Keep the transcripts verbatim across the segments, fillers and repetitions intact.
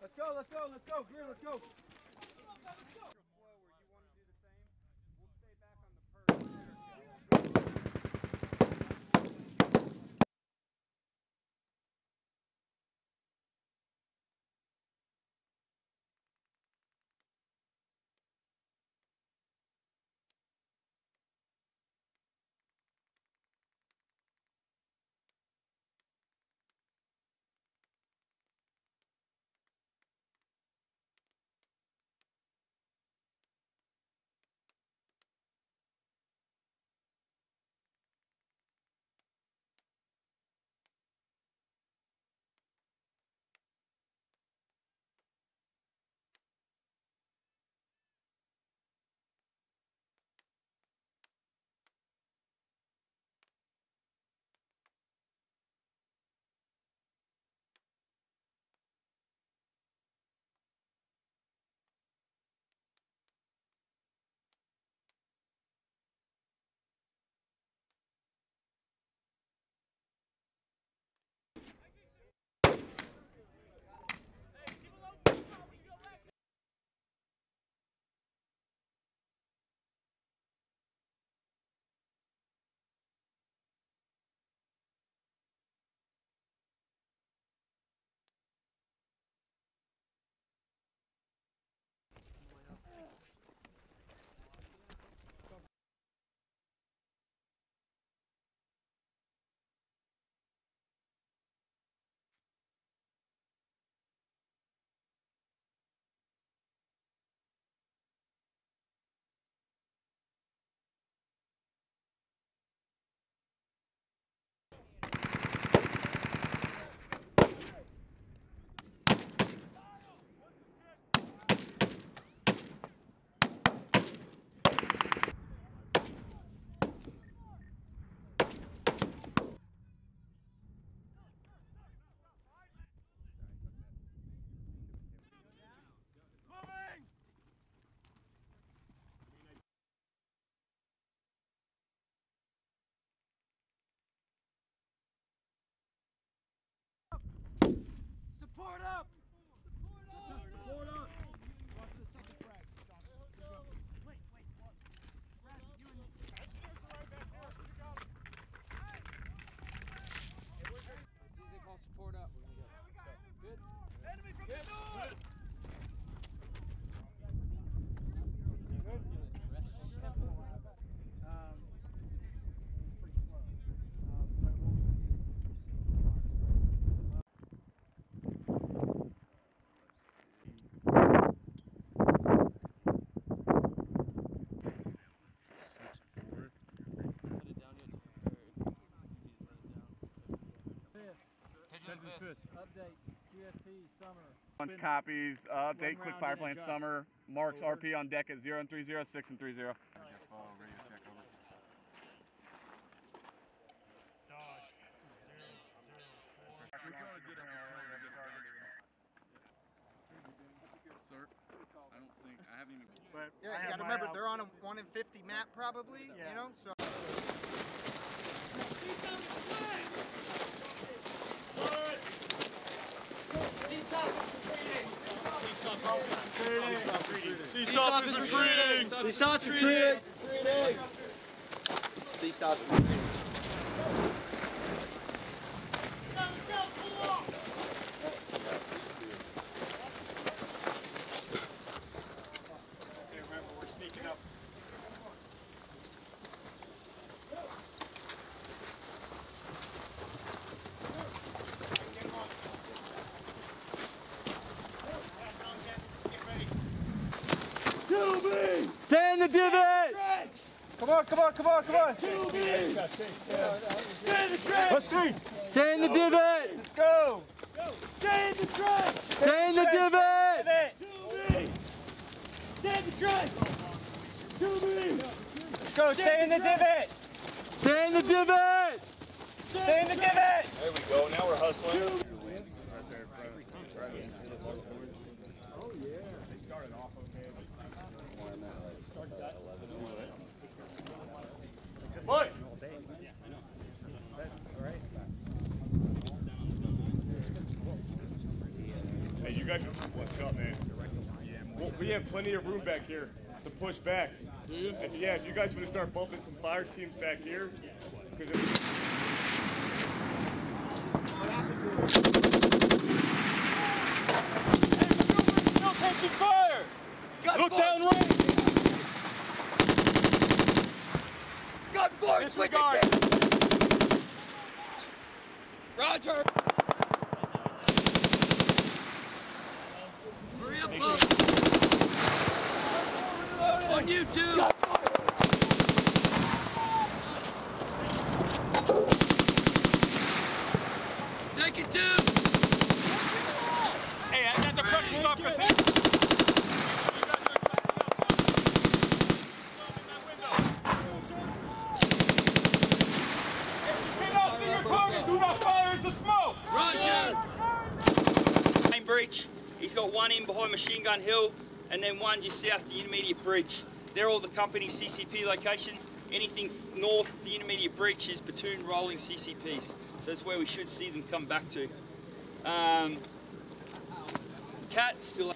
Let's go, let's go, let's go, Greer, let's go. Support up! Support up! Support up! Watch the second frag. Wait, wait, what? Brad, you and engineers are right back there. You got it. Hey! Hey, we're good. As soon as they call support up, we're gonna go. Let's go. Good? Enemy from the north! Good? Um, it's pretty slow. Um, but we'll receive the wires. Update, G F P, summer. One copies, uh, update, quick fire plane, summer. Marks R P on deck at zero and three zero, six and three zero. Sir, I don't think, I haven't even... But yeah, you gotta remember, they're on a one in fifty map probably, yeah. You know, so... Seasop is retreating! Seasop's retreating! Seasop's retreating! Okay, remember, we're sneaking up. Stay in the divot! Come on, come on, come on, come on! Stay in the trench! Let's three! Stay in the divot! Let's go! Stay in the trench! Stay in the divot! Stay in the trench! Let's go, stay in the divot! Stay in the divot! Stay in the divot! There we go, now we're hustling. Oh yeah. They started off okay. Look! All right. Hey, you guys are flushed up, man. Well, we have plenty of room back here to push back. Do you? If, yeah, if you guys want to start bumping some fire teams back here, because if Still taking fire! Look downrange! Gun forward! Disregard! Roger! Hurry up, folks! On you two! Take it two! Hey, I got the pressure stop container! Do not fire into smoke! Roger! Main breach. He's got one in behind Machine Gun Hill and then one just south the intermediate breach. They're all the company C C P locations. Anything north of the intermediate breach is platoon rolling C C Ps. So that's where we should see them come back to. Um, Cat still...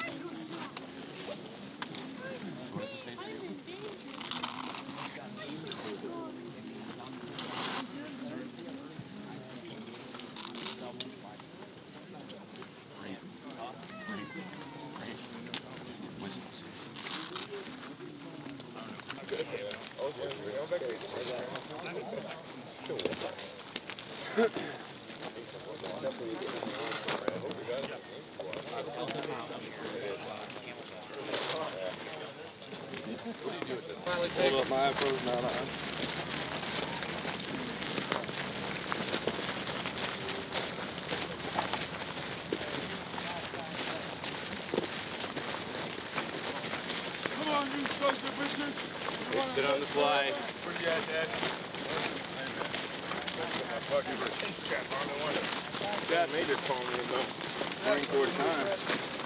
Hold up, my iPhone's not on. Come on, you sons of bitches! Sit on the fly. where you at, Dad? Dad Major called me in the Marine Corps time.